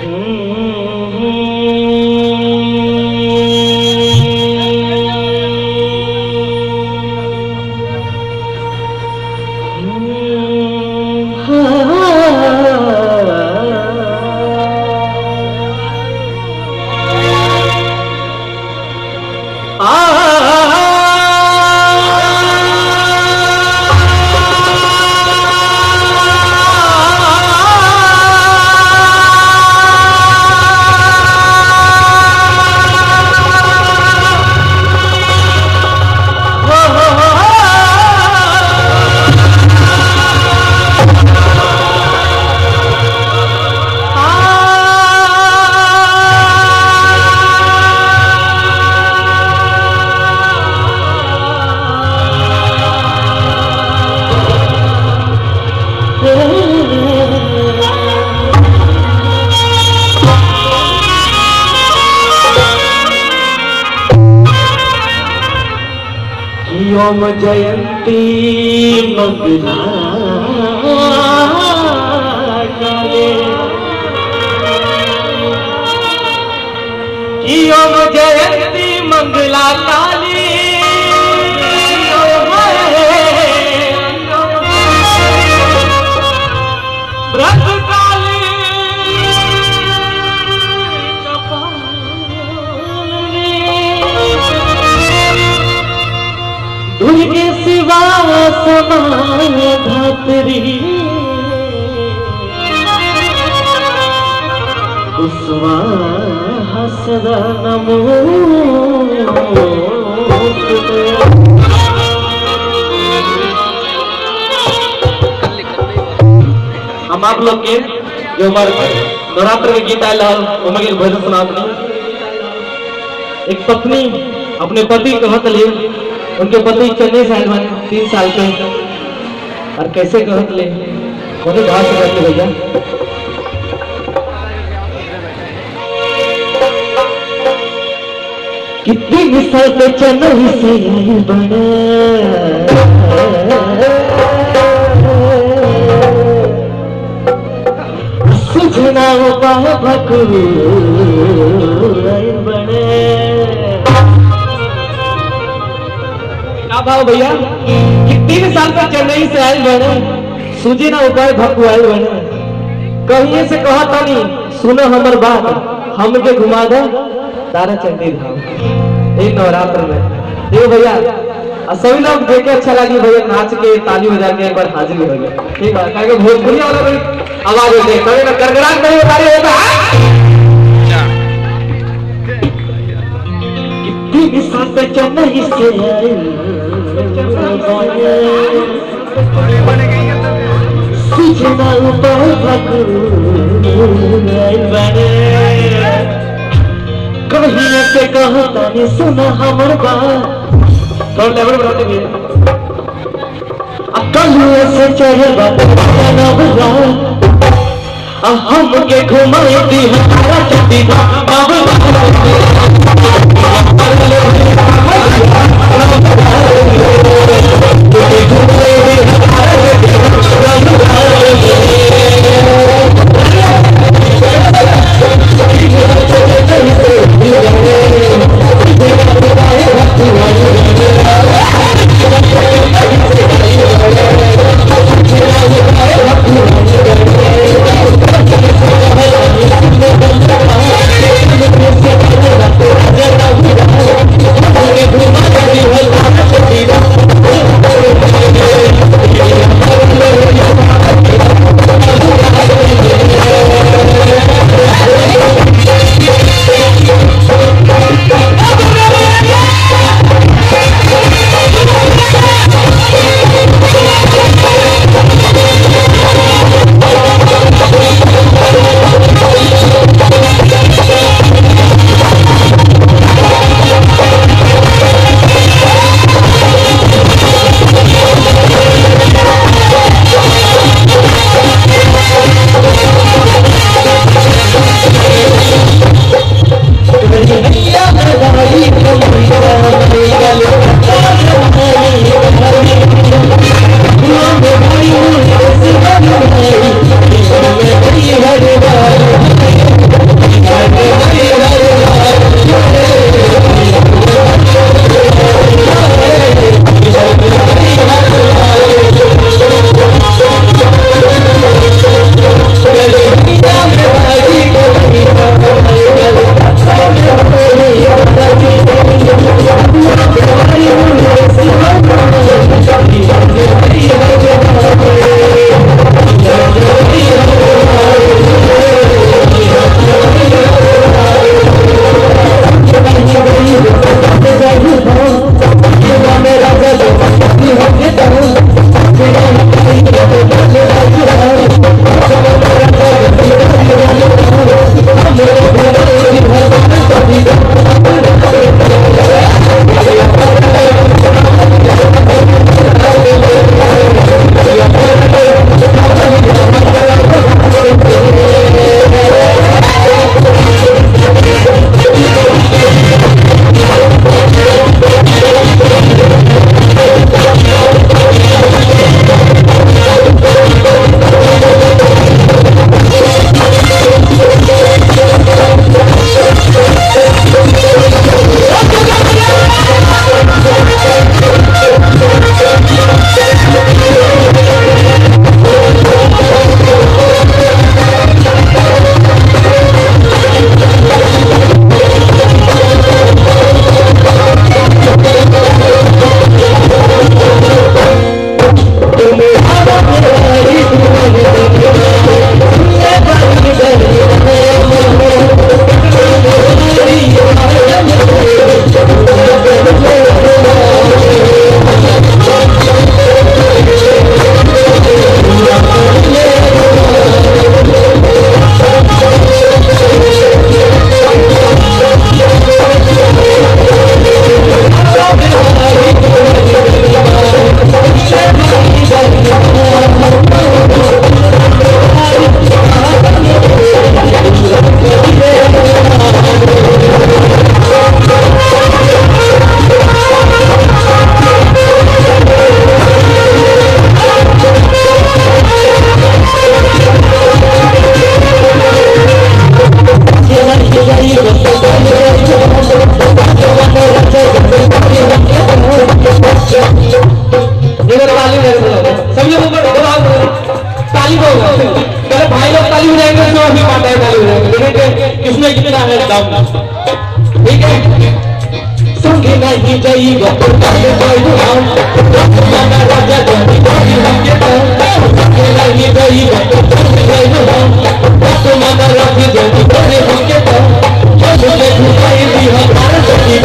ओम जयंती मंगला काले ओम जयंती मंगला काली व्रत काली उनके सिवा समान धातरी उस्वा हसदा नमो। हम आप लोग के जो हमारे नवरात्र में गीत आयल उनके भजन सुनाते एक पत्नी अपने पति कहत ले उनके पति चेन्नई से आए बने 3 साल के और कैसे कहत ले कोने भाव से कहते भैया कितने साल पे चेन्नई से आए बने सुझना बाबू आए बने भाव भैया कि 3 साल पर चेन्नई से आए बने सूझे ना उपाय भकुआई बने कहिए से कहा तानी सुनो हमर बात हमके घुमा दो तारा चंडी धाम एक नवरात्र में। देखो भैया सभी लोग देखे अच्छा लगी भैया नाच के ताली बजा के एक बार हाजिर हो गए ठीक है क्या भोजपुरी वाला आवाज होती है कभी ना करगरान नहीं बता रही होगा। कितनी साल पे चेन्नई से आए सूचना उपाय कहिए से कहता नहीं सुना हमर बात थोड़ा लेवल बढ़ाते भी कहिए से चढ़े बात हम के घुमाई दी हमारा चटी किसने कितना है दम। ठीक है, संगे नहीं जाइएगा तो काहे जाइएगा माना राजा जानी बाजी हमके तो संगे नहीं जाइएगा तो काहे जाइएगा माना राजा जानी बाजी हमके तो मुझे घुमाई दी हमारे सखी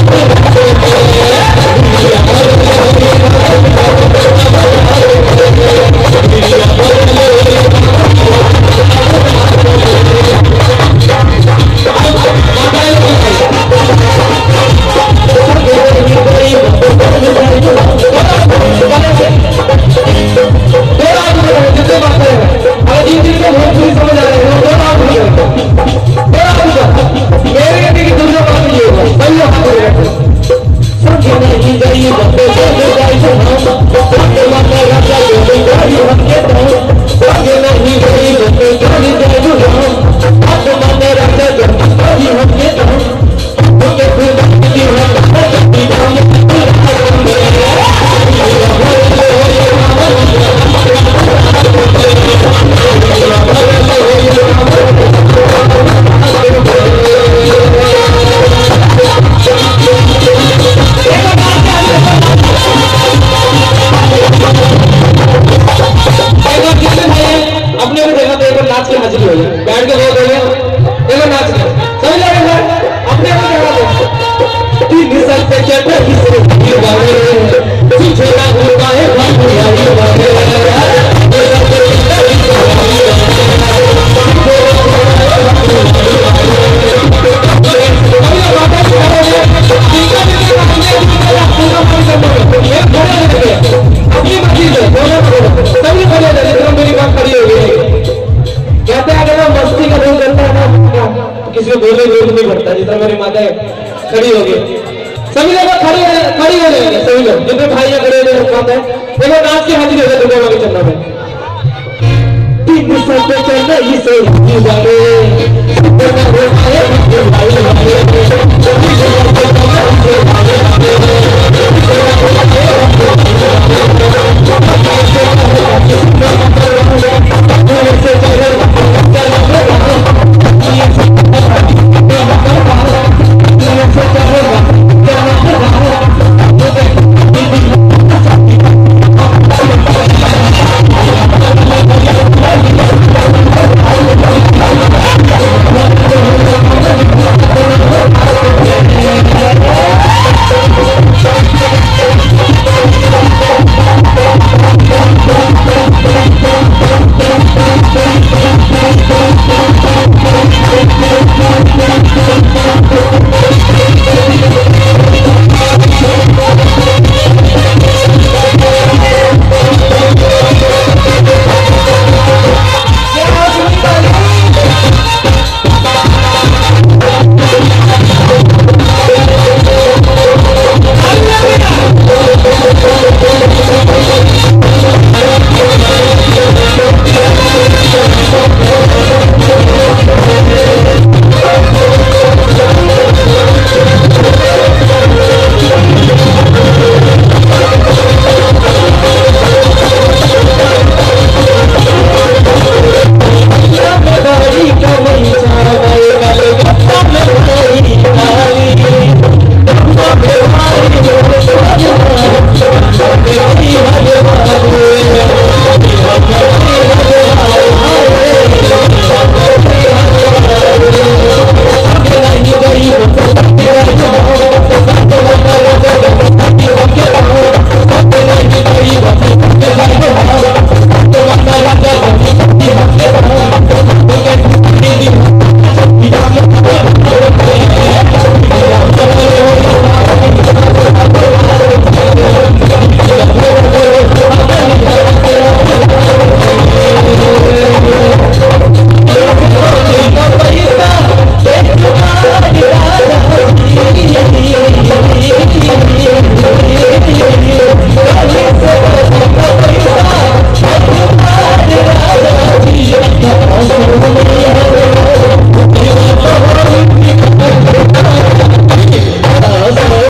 खड़ी हो गई। सभी लोग खड़ी हो गए, सभी लोग जितने भाई खड़े हैं देखो नाच के हाजिर हो गए दुर्गा माँ के चंदा में। 3 साल पे चल रही से